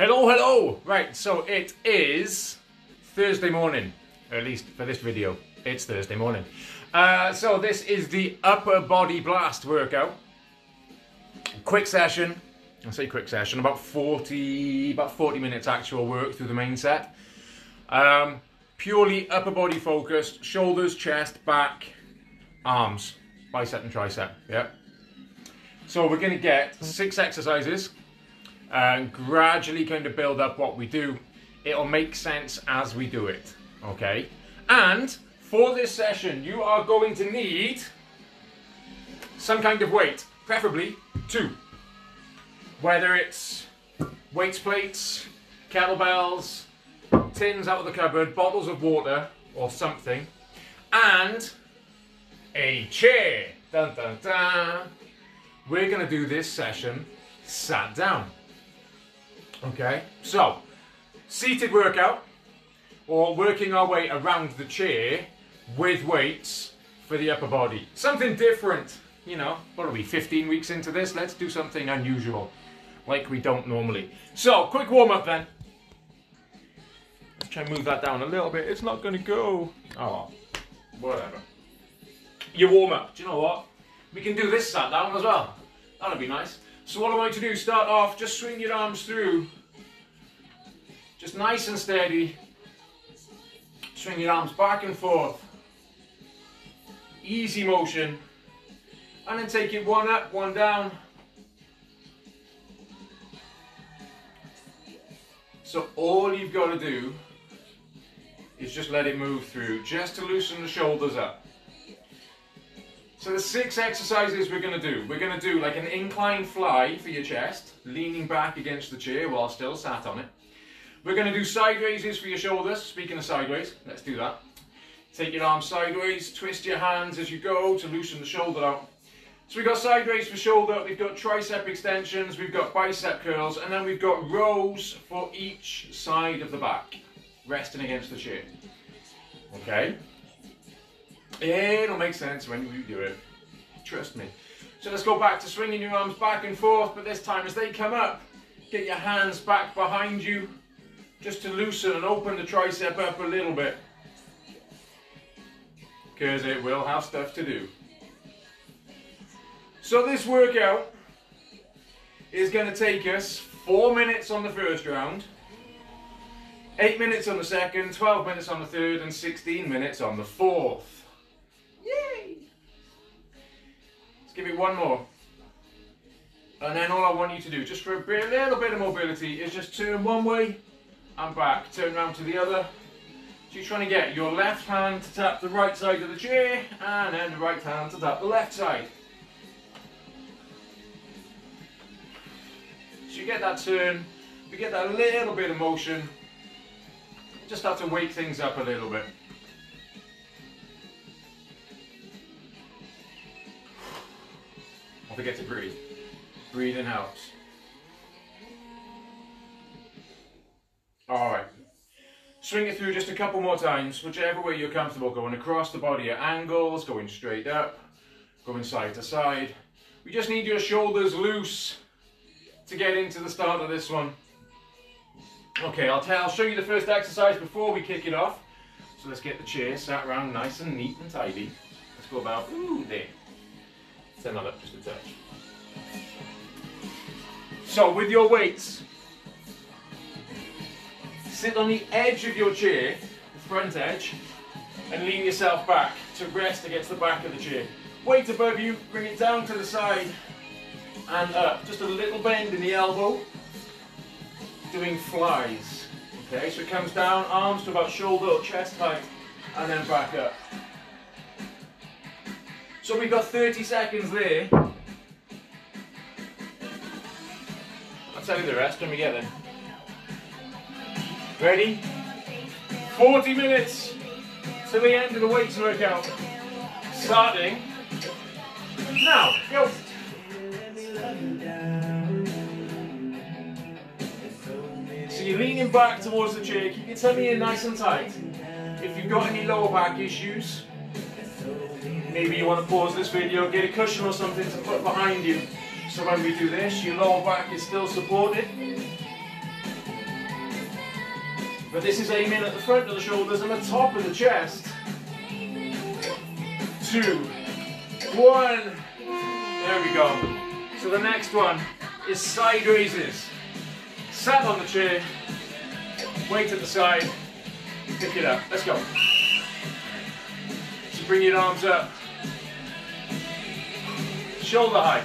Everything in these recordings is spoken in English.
Hello, hello! Right, so it is Thursday morning, or at least for this video, it's Thursday morning. So this is the upper body blast workout. Quick session, I say quick session, about 40 minutes actual work through the main set. Purely upper body focused, shoulders, chest, back, arms, bicep and tricep, yeah. So we're going to get 6 exercises and gradually kind of build up what we do. It'll make sense as we do it, okay? And for this session, you are going to need some kind of weight, preferably 2. Whether it's weights plates, kettlebells, tins out of the cupboard, bottles of water or something, and a chair. Dun, dun, dun. We're going to do this session sat down. Okay, so seated workout, or working our way around the chair with weights for the upper body. Something different, you know. What are we, 15 weeks into this? Let's do something unusual, like we don't normally. So, quick warm up then. Let's try and move that down a little bit. It's not going to go. Oh, whatever. You warm up. Do you know what? We can do this sat down as well. That'll be nice. So what I want you to do, start off, just swing your arms through. Just nice and steady. Swing your arms back and forth. Easy motion. And then take it one up, one down. So all you've got to do is just let it move through, just to loosen the shoulders up. So there's 6 exercises we're going to do. We're going to do like an incline fly for your chest, leaning back against the chair while still sat on it. We're going to do side raises for your shoulders. Speaking of sideways, let's do that. Take your arms sideways, twist your hands as you go to loosen the shoulder out. So we've got side raise for shoulder, we've got tricep extensions, we've got bicep curls, and then we've got rows for each side of the back, resting against the chair. Okay? It'll make sense when you do it. Trust me. So let's go back to swinging your arms back and forth, but this time as they come up, get your hands back behind you, just to loosen and open the tricep up a little bit. Because it will have stuff to do. So this workout is going to take us 4 minutes on the first round, 8 minutes on the second, 12 minutes on the third, and 16 minutes on the fourth. Yay! Let's give it one more. And then all I want you to do, just for a little bit of mobility, is just turn one way and back. Turn around to the other. So you're trying to get your left hand to tap the right side of the chair, and then the right hand to tap the left side. So you get that turn, we get that little bit of motion. Just have to wake things up a little bit. Don't forget to breathe. Breathing helps. Alright. Swing it through just a couple more times, whichever way you're comfortable, going across the body at angles, going straight up, going side to side. We just need your shoulders loose to get into the start of this one. Okay, I'll show you the first exercise before we kick it off. So let's get the chair sat around nice and neat and tidy. Let's go about, there. Turn that up just a touch. So with your weights, sit on the edge of your chair, the front edge, and lean yourself back to rest against the back of the chair. Weight above you, bring it down to the side and up. Just a little bend in the elbow, doing flies. Okay, so it comes down, arms to about shoulder or chest height, and then back up. So we've got 30 seconds there. I'll tell you the rest when we get there. Ready? 40 minutes to the end of the weights workout. Starting now. Go. So you're leaning back towards the chair. Keep your tummy in nice and tight. If you've got any lower back issues, maybe you want to pause this video, get a cushion or something to put behind you. So when we do this, your lower back is still supported. But this is aiming at the front of the shoulders and the top of the chest. 2, 1. There we go. So the next one is side raises. Sat on the chair, weight at the side, pick it up. Let's go. So bring your arms up. Shoulder height.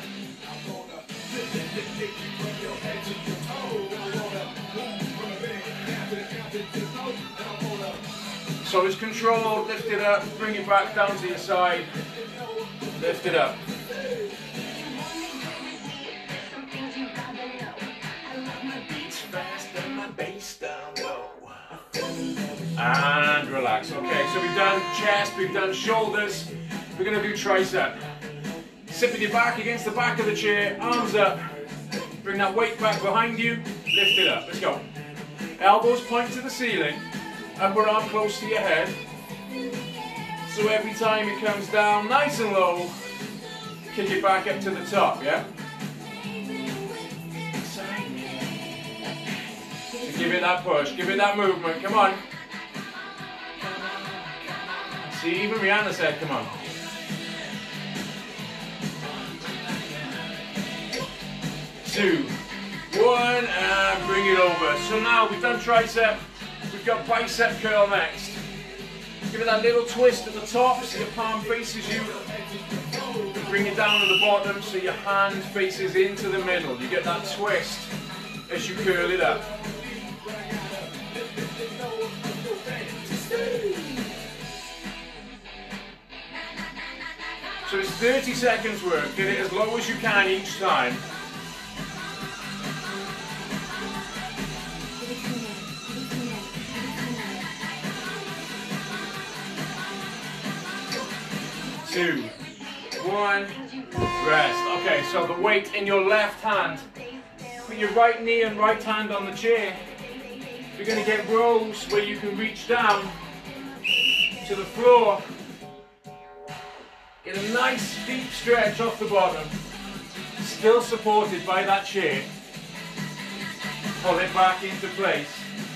So it's controlled, lift it up, bring it back down to your side, lift it up. And relax. Okay, so we've done chest, we've done shoulders, we're going to do tricep. Sit with your back against the back of the chair, arms up, bring that weight back behind you, lift it up. Let's go. Elbows point to the ceiling, upper arm close to your head. So every time it comes down nice and low, kick it back up to the top, yeah? So give it that push, give it that movement, come on. See, even Rihanna said, come on. 2, 1, and bring it over. So now we've done tricep, we've got bicep curl next. Give it that little twist at the top so your palm faces you. Bring it down to the bottom so your hand faces into the middle. You get that twist as you curl it up. So it's 30 seconds work. Get it as low as you can each time. Two, 1, rest. Okay, so the weight in your left hand. Put your right knee and right hand on the chair. You're going to get rows where you can reach down to the floor. Get a nice deep stretch off the bottom. Still supported by that chair. Pull it back into place.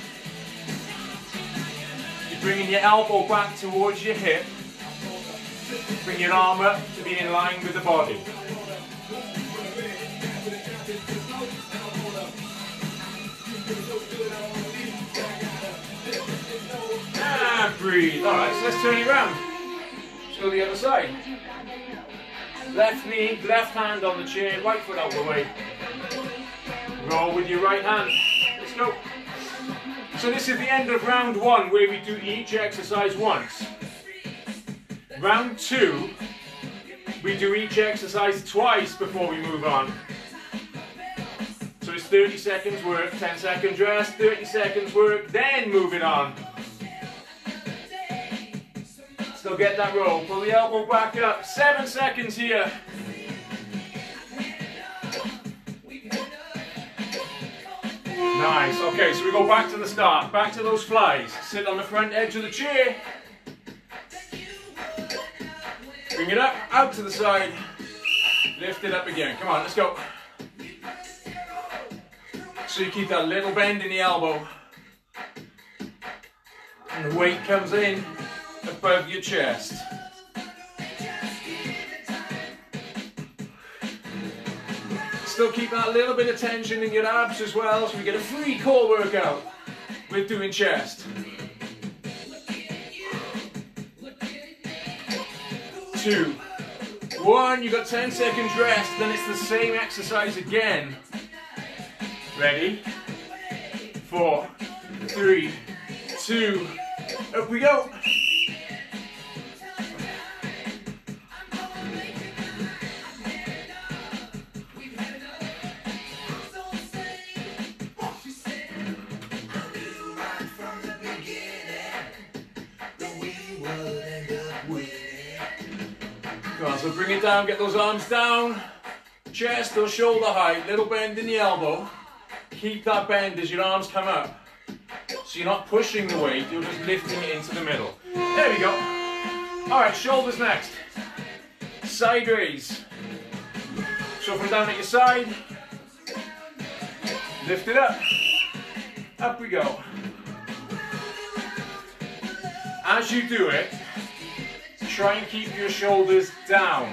You're bringing your elbow back towards your hip. Bring your arm up to be in line with the body. And breathe. Alright, so let's turn it around. Let's go to the other side. Left knee, left hand on the chair, right foot out the way. Roll with your right hand. Let's go. So this is the end of round 1 where we do each exercise once. Round 2, we do each exercise twice before we move on. So it's 30 seconds work, 10 seconds rest, 30 seconds work, then move it on. Still get that roll, pull the elbow back up, 7 seconds here. Nice, okay, so we go back to the start, back to those flies. Sit on the front edge of the chair. Bring it up, out to the side, lift it up again. Come on, let's go. So you keep that little bend in the elbow. And the weight comes in above your chest. Still keep that little bit of tension in your abs as well, so we get a free core workout with doing chest. 2, 1, you got 10 seconds rest, then it's the same exercise again. Ready? 4, 3, 2, up we go. Come on, so bring it down, get those arms down, chest or shoulder height, little bend in the elbow. Keep that bend as your arms come up. So you're not pushing the weight, you're just lifting it into the middle. There we go. Alright, shoulders next. Side raise. So from down at your side, lift it up. Up we go. As you do it, try and keep your shoulders down.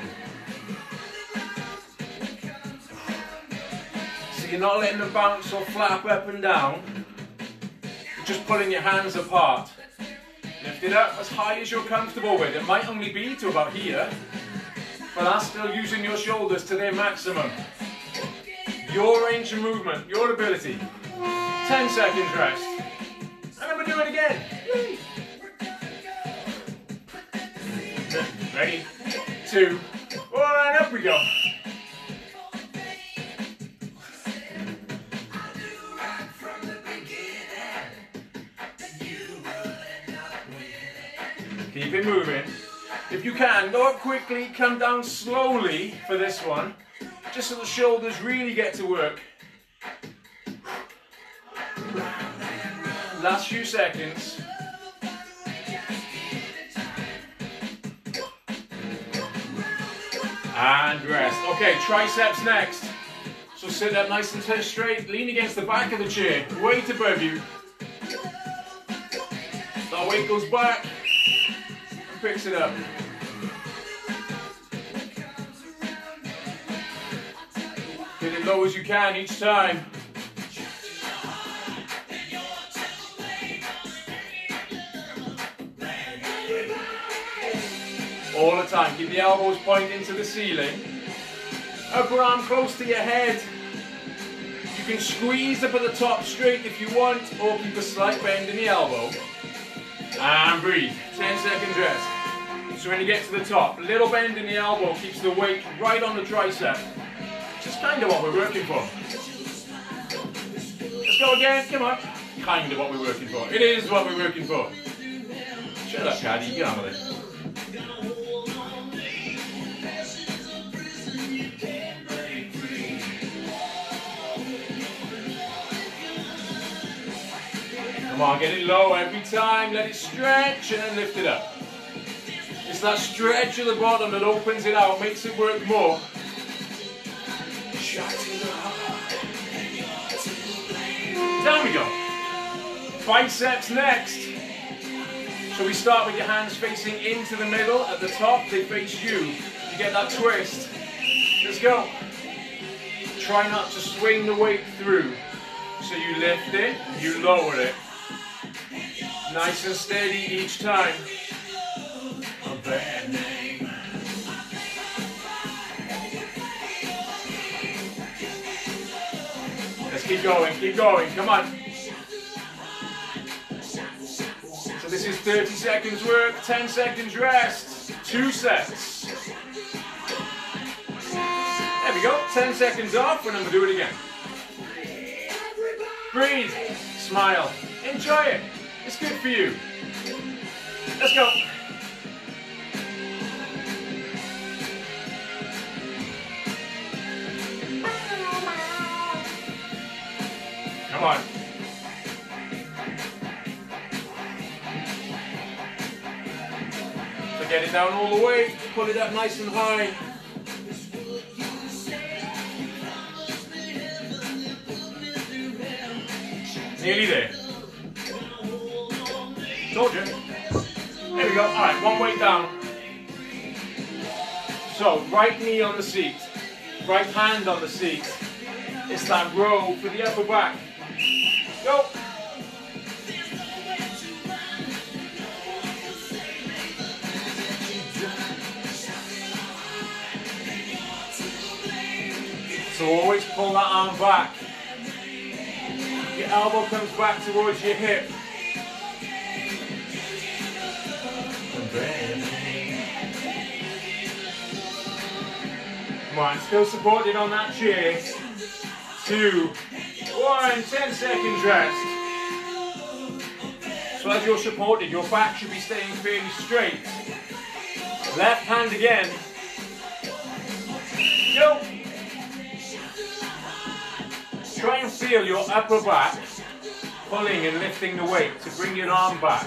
So you're not letting them bounce or flap up and down. You're just pulling your hands apart. Lift it up as high as you're comfortable with. It might only be to about here, but that's still using your shoulders to their maximum. Your range of movement, your ability. 10 seconds rest. And then we'll do it again. Yay. Ready? 2, 1, up we go. Keep it moving. If you can, go up quickly, come down slowly for this one, just so the shoulders really get to work. Last few seconds. And rest. Okay, triceps next. So sit up nice and straight, lean against the back of the chair, weight above you. That weight goes back and picks it up. Get it low as you can each time. All the time. Keep the elbows pointing to the ceiling. Upper arm close to your head. You can squeeze up at the top straight if you want, or keep a slight bend in the elbow. And breathe. 10 seconds rest. So when you get to the top, a little bend in the elbow keeps the weight right on the tricep. Which is kind of what we're working for. Let's go again. Come on. Kind of what we're working for. It is what we're working for. Shut up, Caddy. Get on with it. Come on, get it low every time, let it stretch and then lift it up. It's that stretch at the bottom that opens it out, makes it work more. Down we go. Biceps next. So we start with your hands facing into the middle. At the top, they face you. You get that twist. Let's go. Try not to swing the weight through. So you lift it, you lower it. Nice and steady each time. A bad name. Let's keep going, come on. So this is 30 seconds work, 10 seconds rest, 2 sets. There we go, 10 seconds off, and then we'll do it again. Breathe, smile, enjoy it. It's good for you. Let's go. Come on. So get it down all the way, pull it up nice and high. Nearly there. Told you. There we go. Alright, one weight down. So, right knee on the seat. Right hand on the seat. It's that row for the upper back. Go. So always pull that arm back. Your elbow comes back towards your hip. Come on, still supported on that chair. 2, 1, 10 seconds rest. So as you're supported, your back should be staying fairly straight. Left hand again. Go. Try and feel your upper back pulling and lifting the weight to bring your arm back.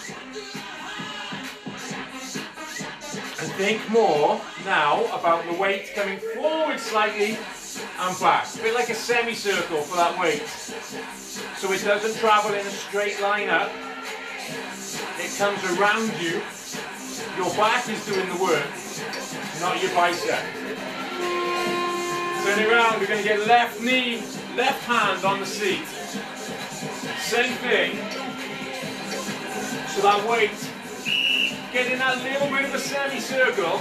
And think more now about the weight coming forward slightly and back. A bit like a semicircle for that weight. So it doesn't travel in a straight line up, It comes around you. Your back is doing the work, not your bicep. Turn it around, we're going to get left knee, left hand on the seat. Same thing. So that weight, getting that little bit of a semicircle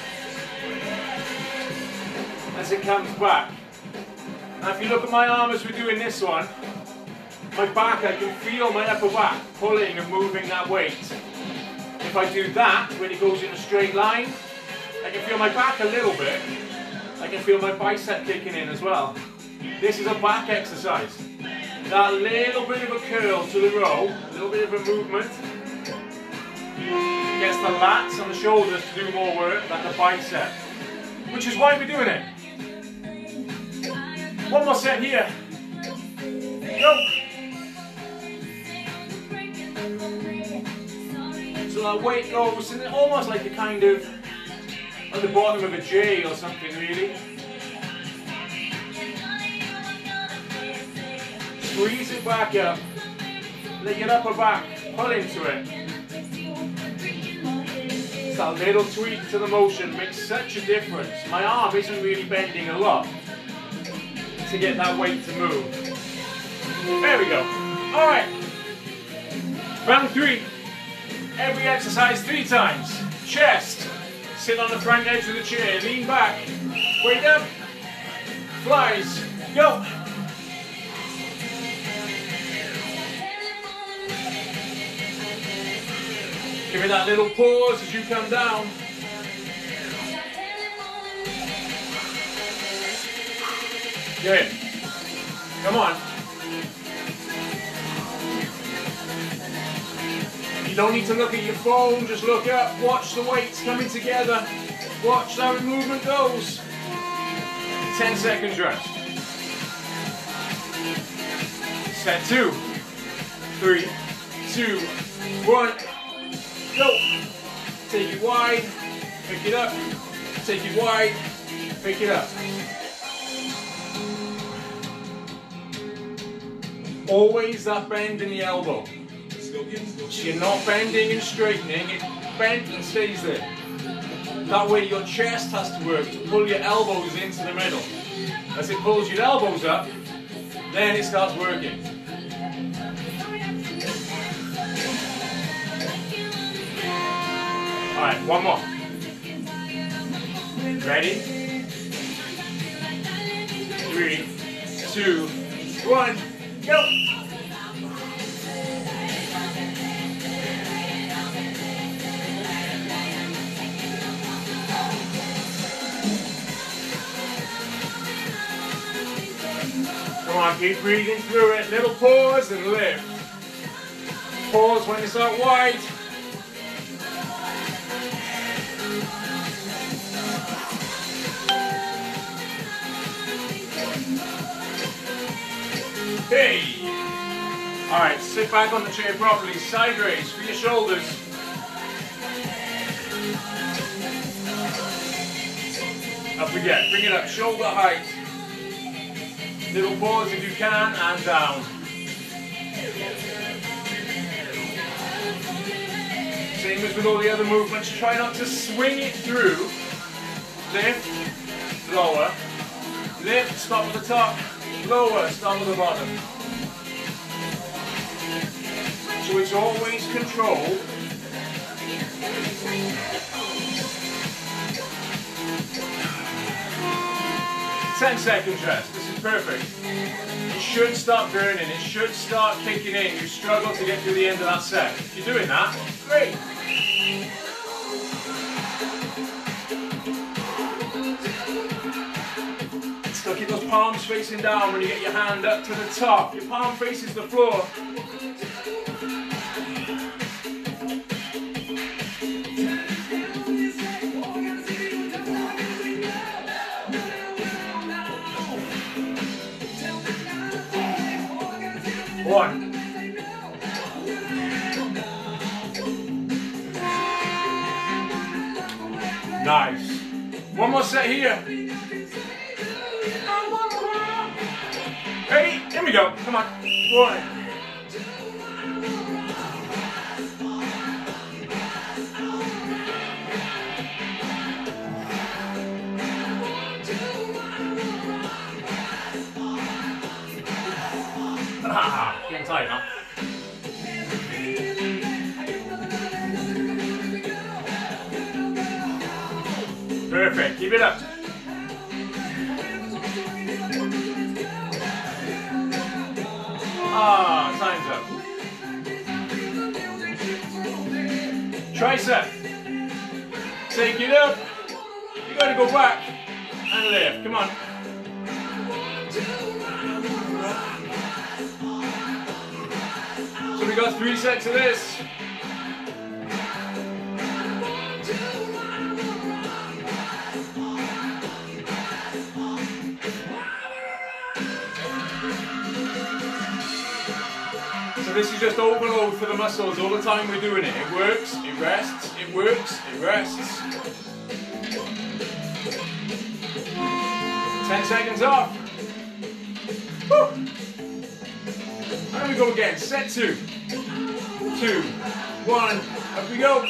as it comes back. Now if you look at my arm as we're doing this one, my back, I can feel my upper back pulling and moving that weight. If I do that, when it goes in a straight line, I can feel my back a little bit. I can feel my bicep kicking in as well. This is a back exercise. That little bit of a curl to the row, a little bit of a movement, gets the lats and the shoulders to do more work than the bicep. Which is why we're doing it. One more set here. Go. So that weight goes in almost like a kind of at the bottom of a J or something, really. Squeeze it back up. Let your upper back pull into it. It's that little tweak to the motion makes such a difference. My arm isn't really bending a lot to get that weight to move. There we go. Alright. Round 3. Every exercise 3 times. Chest. Sit on the front edge of the chair. Lean back. Weight up. Flies. Go. Give it that little pause as you come down. Good. Come on. You don't need to look at your phone, just look up, watch the weights coming together, watch how the movement goes. 10 seconds rest. Set 2, 3, 2, 1, go. Take it wide, pick it up, take it wide, pick it up. Always that bend in the elbow. So you're not bending and straightening, it bends and stays there. That way your chest has to work to pull your elbows into the middle. As it pulls your elbows up, then it starts working. Alright, one more. Ready? 3, 2, 1, go! Come on, keep breathing through it. Little pause and lift. Pause when it's out wide. Hey! Alright, sit back on the chair properly. Side raise for your shoulders. Up we get. Bring it up. Shoulder height. Little pause if you can, and down. Same as with all the other movements, try not to swing it through. Lift, lower. Lift, stop at the top. Lower, stop at the bottom. So it's always controlled. Ten seconds rest. This is perfect. It should start burning. It should start kicking in. You struggle to get to the end of that set. If you're doing that, great. Still keep those palms facing down when you get your hand up to the top. Your palm faces the floor. One. Nice. One more set here. Ready? Here we go. Come on. 1, Ah, getting tight now. Perfect, keep it up. Ah, time's up. Tricep. Take it up. You gotta go back and lift. Come on. So we got 3 sets of this. So this is just overload for the muscles all the time we're doing it. It works, it rests, it works, it rests. 10 seconds off. Woo. And we go again. Set 2. 2, 1. Up we go.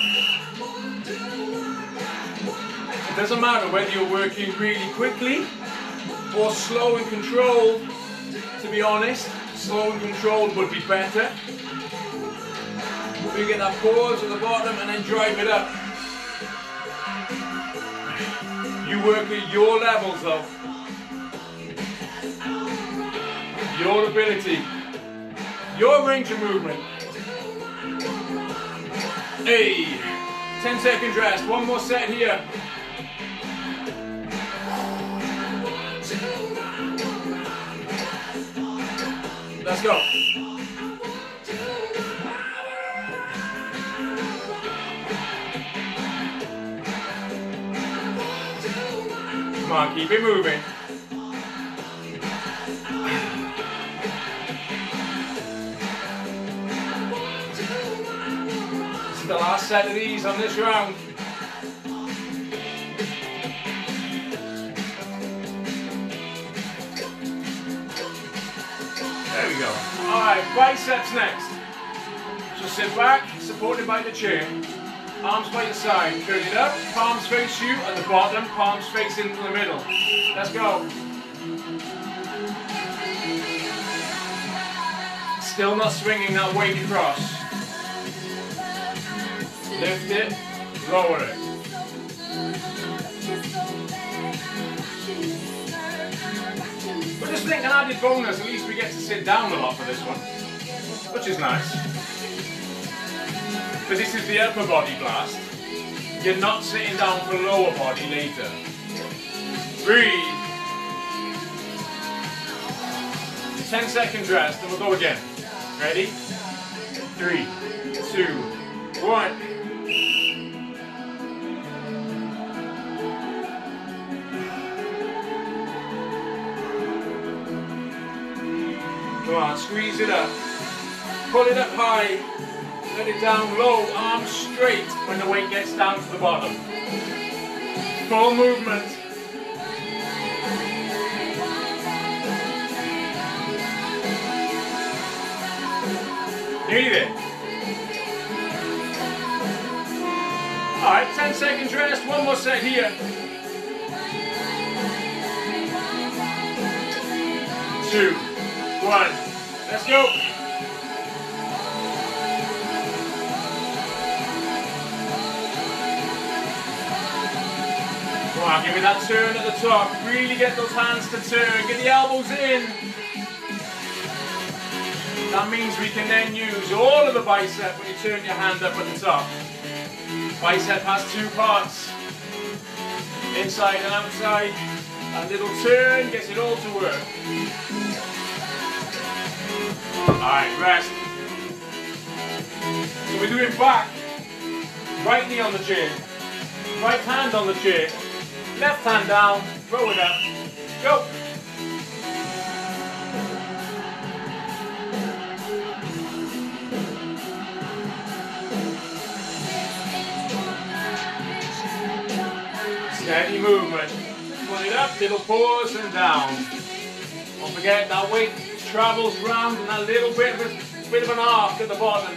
It doesn't matter whether you're working really quickly or slow and controlled, to be honest. Slow and controlled would be better. We get that pause at the bottom and then drive it up. You work at your levels though. Your ability. Your range of movement. Hey, 10 seconds rest. One more set here. Let's go. Come on, keep it moving. This is the last set of these on this round. There we go. Alright, biceps next. So sit back, supported by the chair. Arms by your side. Turn it up, palms face you at the bottom, palms face into the middle. Let's go. Still not swinging that weight across. Lift it, lower it. But just think an added bonus, at least we get to sit down a lot for this one, which is nice. Because this is the upper body blast. You're not sitting down for lower body later. Breathe. 10 seconds rest and we'll go again. Ready? 3, 2, 1. Come on, squeeze it up. Pull it up high. Let it down low. Arms straight when the weight gets down to the bottom. Full movement. Nearly there. Alright, 10 seconds rest. One more set here. 2, 1. Let's go. Come on, give me that turn at the top. Really get those hands to turn. Get the elbows in. That means we can then use all of the bicep when you turn your hand up at the top. Bicep has 2 parts. Inside and outside. That little turn gets it all to work. Alright, rest. So we're doing back. Right knee on the chair. Right hand on the chair. Left hand down. Roll it up. Go. Steady movement. Pull it up, little pause and down. Don't forget that weight travels round and that little bit of an arc at the bottom.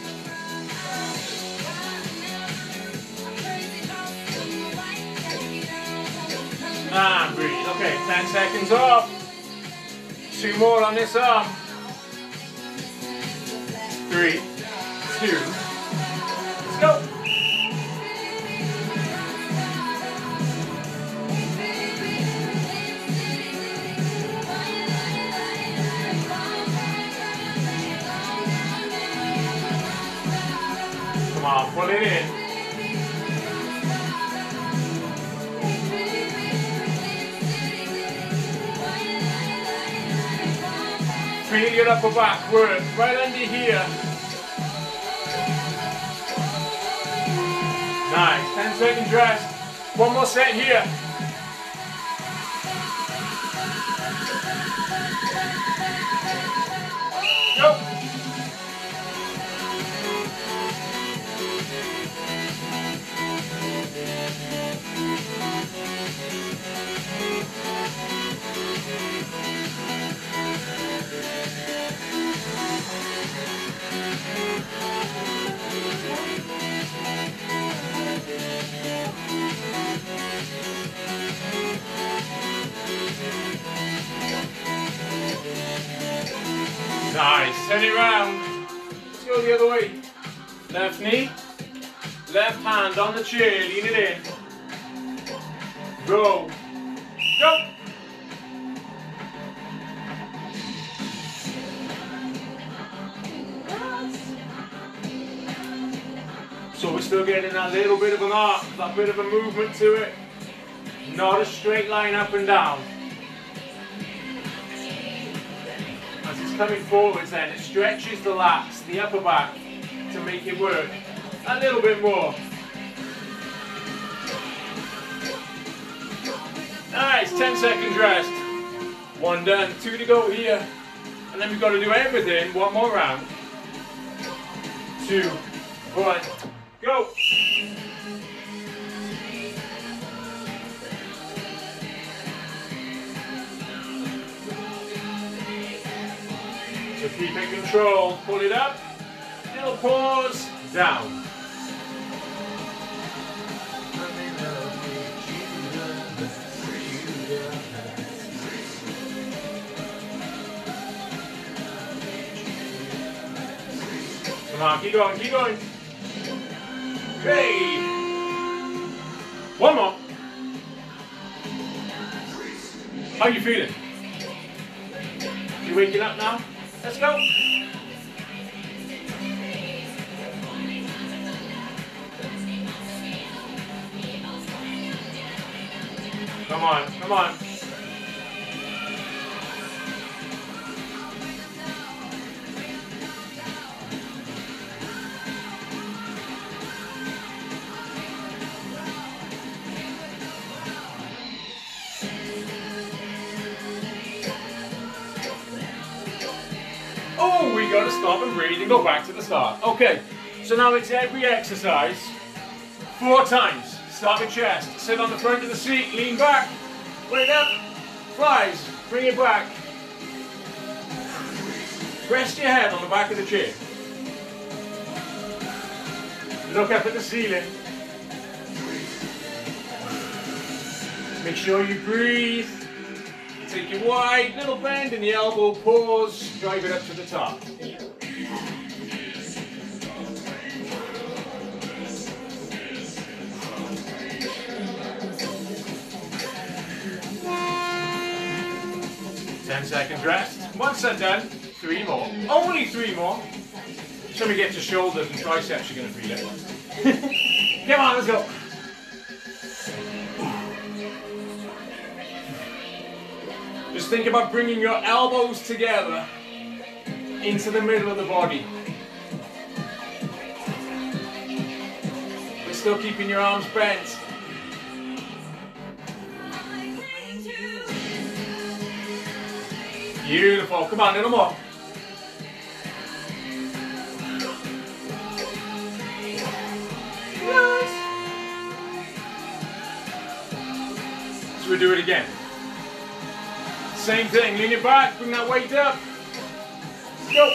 And breathe. Okay, 10 seconds off. 2 more on this arm. 3, 2, let's go. Come on, pull it in. Feel your upper back work right under here. Nice, 10 seconds rest. One more set here. Go. Nice, turn it around. Let's go the other way. Left knee, left hand on the chair, lean it in. Go. Go. So we're still getting that little bit of an arc, that bit of a movement to it. Not a straight line up and down. As it's coming forwards then, it stretches the lats, the upper back, to make it work a little bit more. Nice, 10 seconds rest. One done, 2 to go here. And then we've got to do everything, one more round. 2, 1, go. So keep it control, pull it up, little pause, down. Come on, keep going, keep going. Hey! One more. How are you feeling? You waking up now? Let's go. Come on, come on. Oh, we got to stop and breathe and go back to the start. Okay, so now it's every exercise 4 times. Start with chest, sit on the front of the seat, lean back, wait up, flies, bring it back. Rest your head on the back of the chair. Look up at the ceiling. Make sure you breathe. Take it wide, little bend in the elbow, pause, drive it up to the top. Ten seconds rest. One set done. 3 more. Only 3 more. So we get to shoulders and triceps, you're going to feel it. Come on, let's go. Just think about bringing your elbows together into the middle of the body. But still keeping your arms bent. Beautiful. Come on, a little more. Nice. So we do it again. Same thing, lean it back, bring that weight up. Go.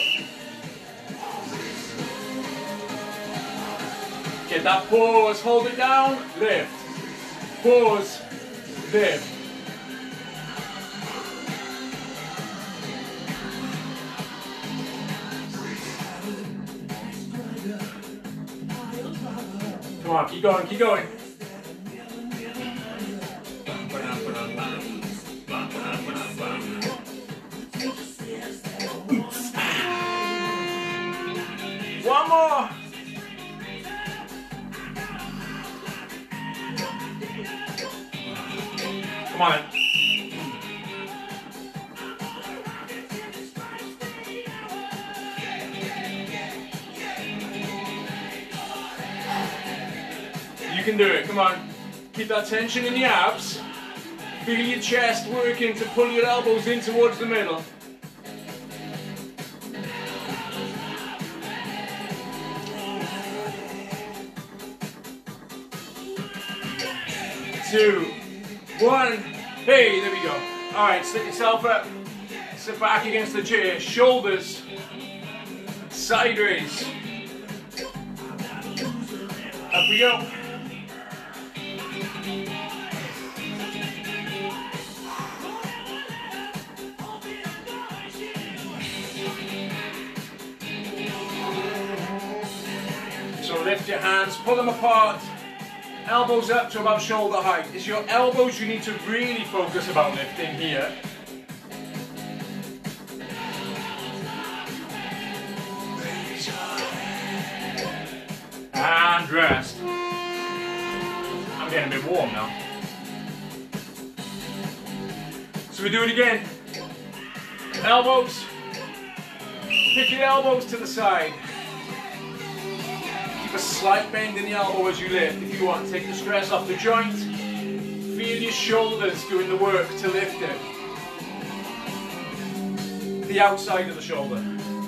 Get that pause, hold it down, lift. Pause, lift. Come on, keep going, keep going. One more. Come on then. You can do it, come on. Keep that tension in the abs. Feel your chest working to pull your elbows in towards the middle. Two, one, hey, there we go. All right, sit yourself up, sit back against the chair, shoulders sideways. Up we go. So lift your hands, pull them apart. Elbows up to about shoulder height. It's your elbows you need to really focus about lifting here. And rest. I'm getting a bit warm now. So we do it again. Elbows. Pick your elbows to the side. A slight bend in the elbow as you lift. If you want, take the stress off the joint. Feel your shoulders doing the work to lift it. The outside of the shoulder.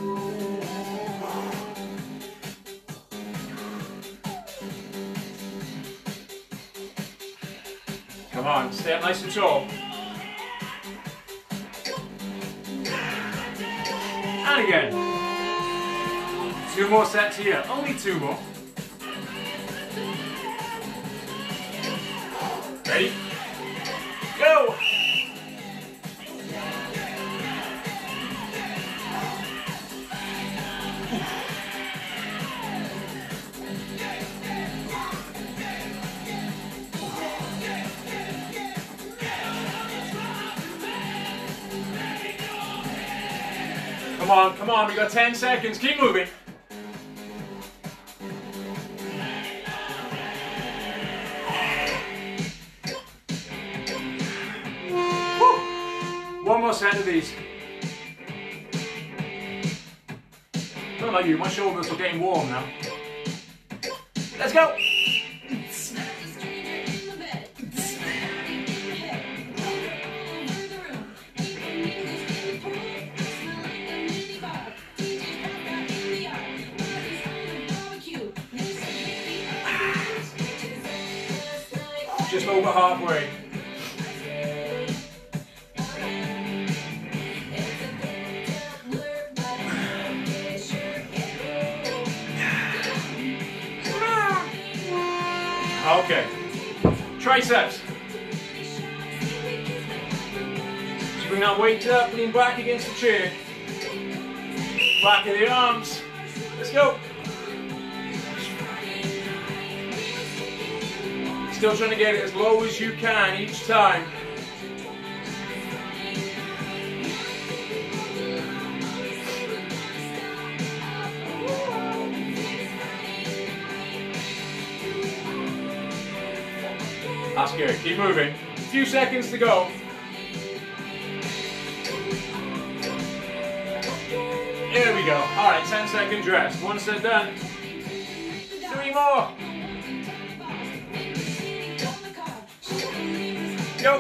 Come on, stay up nice and tall. And again. 2 more sets here, only 2 more. Ready? Go! Come on, we got 10 seconds, keep moving. One more set of these. I don't know about you, my shoulders are getting warm now. Let's go! Just over halfway. Okay, triceps. So bring that weight up, lean back against the chair. Back of the arms. Let's go. Still trying to get it as low as you can each time. That's good, keep moving. A few seconds to go. Here we go. All right, 10-second rest. 1 set done. 3 more. Go.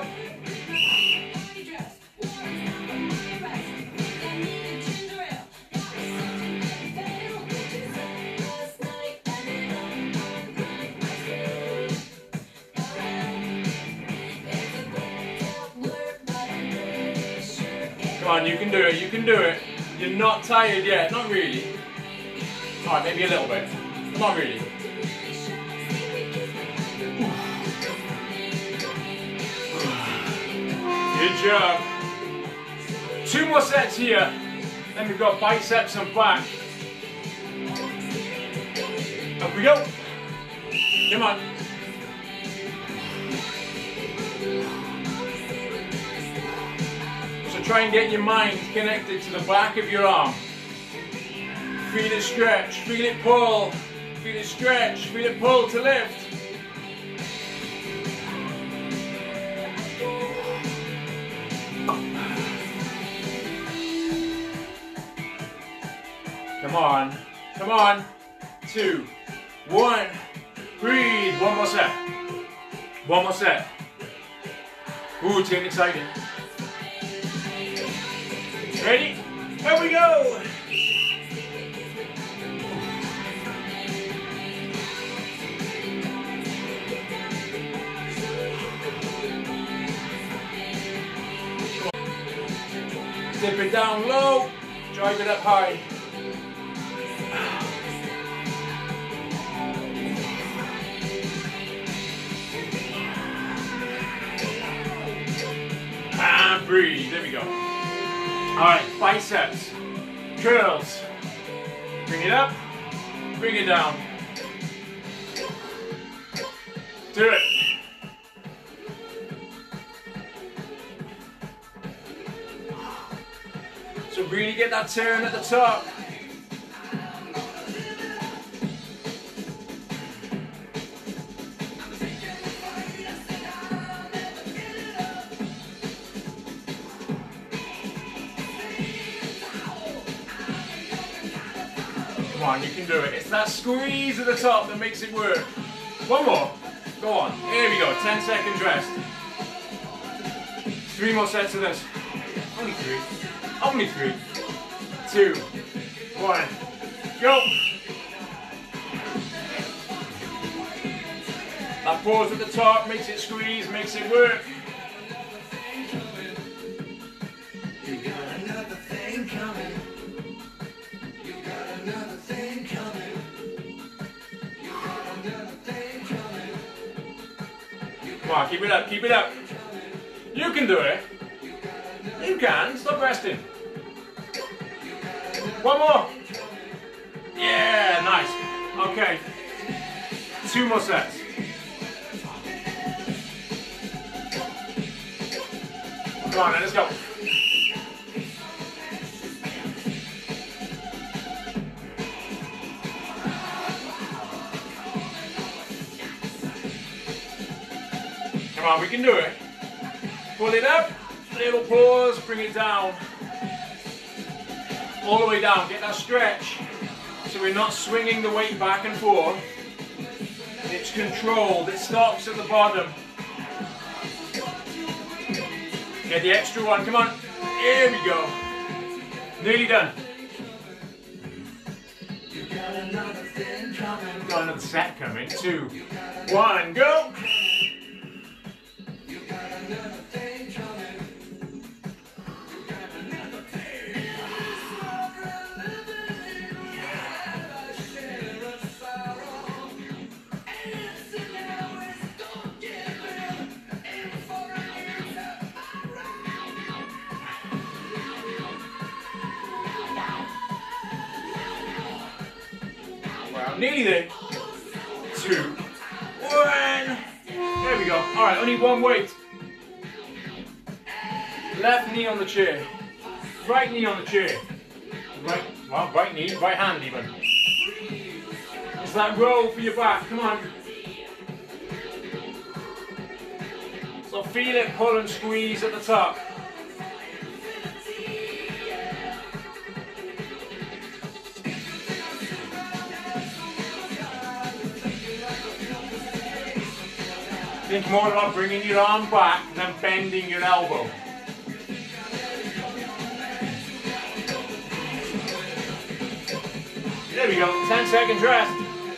Come on, you can do it, you can do it. You're not tired yet, not really. Alright, maybe a little bit, but not really. Good job. 2 more sets here. Then we've got biceps and back. Up we go. Come on. So try and get your mind connected to the back of your arm. Feel it stretch, feel it pull, feel it stretch, feel it pull to lift. Come on, come on. 2, 1, breathe. One more set. One more set. Ooh, it's getting exciting. Ready? Here we go. Dip it down low, drive it up high. And breathe, there we go. Alright, biceps, curls. Bring it up, bring it down. Do it. So really get that turn at the top. Come on, you can do it. It's that squeeze at the top that makes it work. One more. Go on. Here we go. 10 seconds rest. 3 more sets of this. Only 3. Only 3. 2, 1. Go. That pause at the top makes it squeeze, makes it work. You got another thing coming. You got another thing coming. You got another thing coming. Come on, keep it up, keep it up. You can do it. You can. Stop resting. One more. Yeah, nice. Okay. 2 more sets. Come on, then, let's go. Come on, we can do it. Pull it up, little pause, bring it down. All the way down, get that stretch. So we're not swinging the weight back and forth. It's controlled, it stops at the bottom. Get the extra one, come on. Here we go. Nearly done. Got another set coming. 2, 1, go. Nearly there. 2, 1. There we go. Alright, only one weight. Left knee on the chair. Right knee on the chair. Right knee, right hand even. It's that roll for your back. Come on. So feel it, pull and squeeze at the top. Think more about bringing your arm back than bending your elbow. There we go, 10 seconds rest.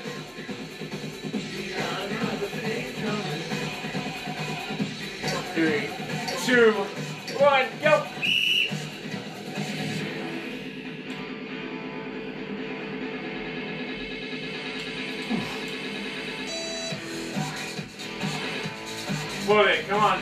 3, 2, 1, go! Pull it, come on.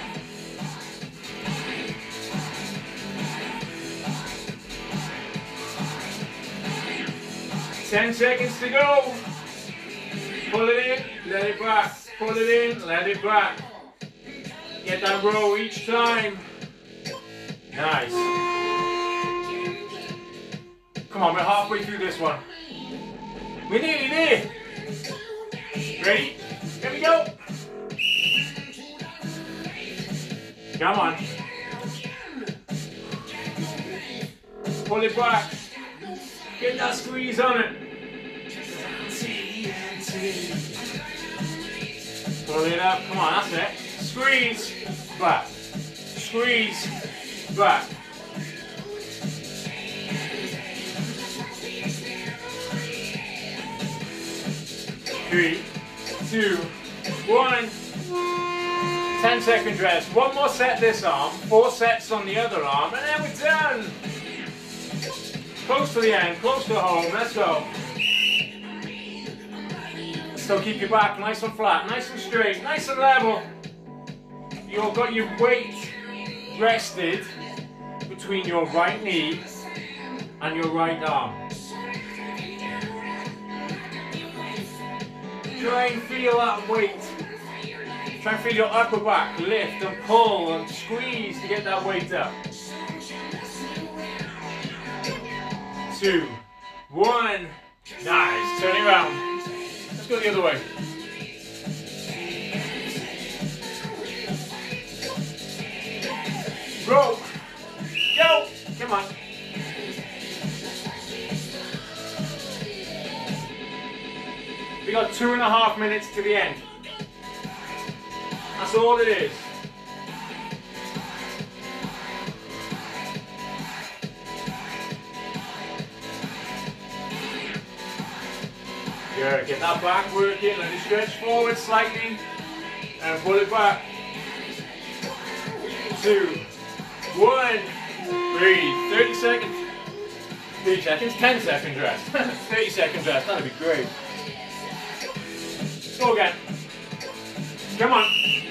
Ten seconds to go. Pull it in. let it back, pull it in, let it back. Get that row each time. Nice. Come on, we're halfway through this one. We're nearly there. Ready? Here we go. Come on. Pull it back. Get that squeeze on it. Pull it up. Come on, that's it. Squeeze. Back. Squeeze. Back. Three, 2, 1. 10-second rest. One more set this arm, 4 sets on the other arm, and then we're done. Close to the end, close to home. Let's go. So keep your back nice and flat, nice and straight, nice and level. You've got your weight rested between your right knee and your right arm. Try and feel that weight. Try and feel your upper back lift and pull and squeeze to get that weight up. 2, 1. Nice. Turn it around. Let's go the other way. Row. Go. Come on. We got 2.5 minutes to the end. That's all it is. Good. Get that back working. Let it stretch forward slightly and pull it back. 2, 1. Breathe. 30 seconds. 30 seconds. 10 seconds rest. 30 seconds rest. That'd be great. Go again. Come on.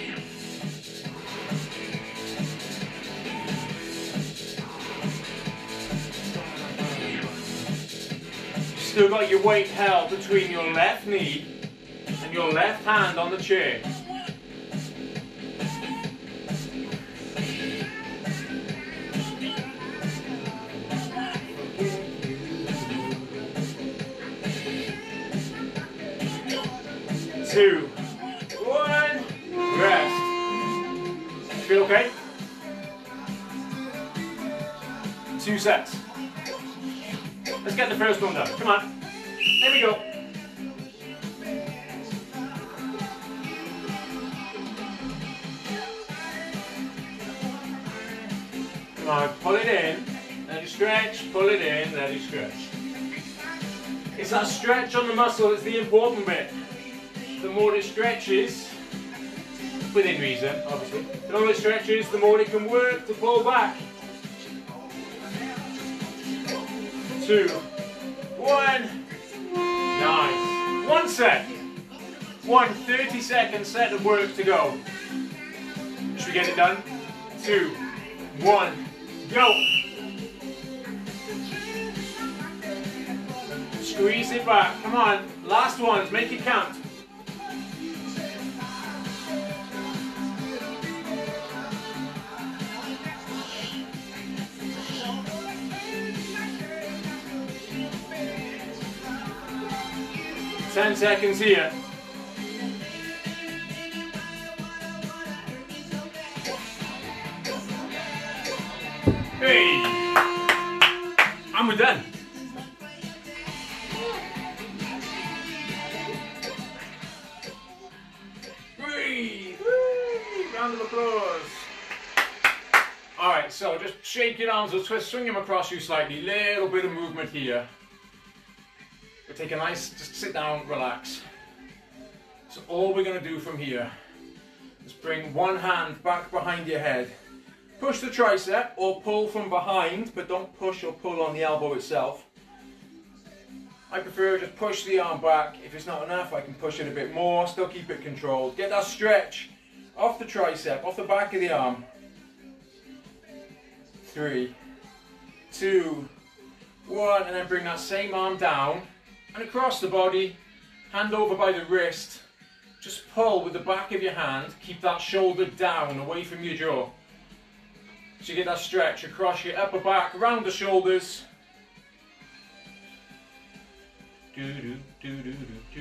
Still got your weight held between your left knee and your left hand on the chair. Two, 1, rest. Feel okay? 2 sets. Let's get the first one done. Come on. There we go. Come on, pull it in, let it stretch, pull it in, let it stretch. It's that stretch on the muscle that's the important bit. The more it stretches, within reason, obviously, the more it stretches, the more it can work to pull back. 2, 1. Nice. 1 set. 1 30-second set of work to go. Should we get it done? 2, 1, go. Squeeze it back. Come on. Last ones. Make it count. Ten seconds here. Hey! And we're done. Breathe! Round of applause. Alright, so just shake your arms or twist, swing them across you slightly. Little bit of movement here. Take a nice, just sit down, relax. So all we're going to do from here is bring one hand back behind your head. Push the tricep or pull from behind, but don't push or pull on the elbow itself. I prefer just push the arm back. If it's not enough, I can push it a bit more, still keep it controlled. Get that stretch off the tricep, off the back of the arm. 3, 2, 1, and then bring that same arm down and across the body, hand over by the wrist, just pull with the back of your hand, keep that shoulder down, away from your jaw. So you get that stretch across your upper back, around the shoulders. Do, do, do, do, do, do.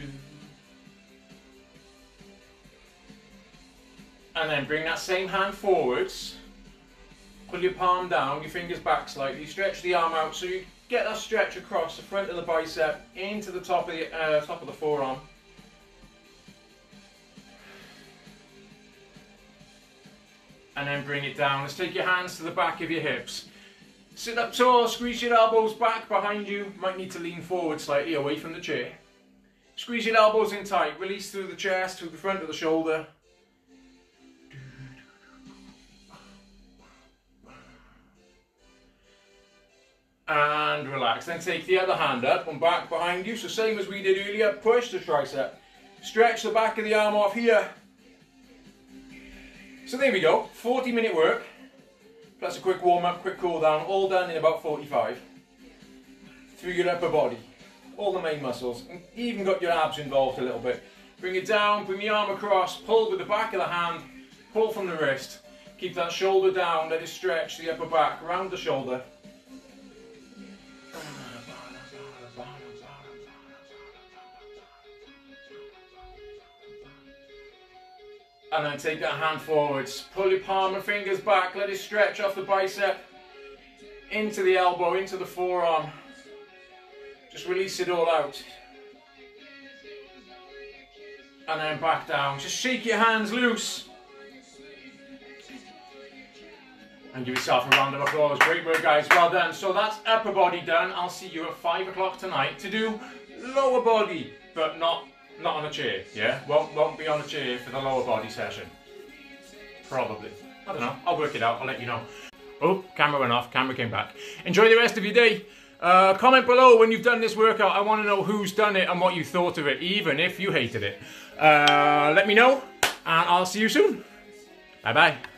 And then bring that same hand forwards. Pull your palm down, your fingers back slightly, stretch the arm out so you get that stretch across the front of the bicep into the top of the forearm. And then bring it down. Let's take your hands to the back of your hips. Sit up tall, squeeze your elbows back behind you. Might need to lean forward slightly away from the chair. Squeeze your elbows in tight, release through the chest, through the front of the shoulder. And relax. Then take the other hand up and back behind you. So same as we did earlier, push the tricep. Stretch the back of the arm off here. So there we go, 40-minute work, plus a quick warm-up, quick cool-down, all done in about 45. Through your upper body, all the main muscles, and even got your abs involved a little bit. Bring it down, bring the arm across, pull with the back of the hand, pull from the wrist. Keep that shoulder down, let it stretch the upper back, around the shoulder. And then take that hand forwards, pull your palm and fingers back, let it stretch off the bicep, into the elbow, into the forearm. Just release it all out. And then back down. Just shake your hands loose. And give yourself a round of applause. Great work, guys. Well done. So that's upper body done. I'll see you at 5 o'clock tonight to do lower body, but not on a chair, yeah? Won't be on a chair for the lower body session. Probably. I don't know. I'll work it out. I'll let you know. Oh, camera went off. Camera came back. Enjoy the rest of your day. Comment below when you've done this workout. I want to know who's done it and what you thought of it, even if you hated it. Let me know, and I'll see you soon. Bye-bye.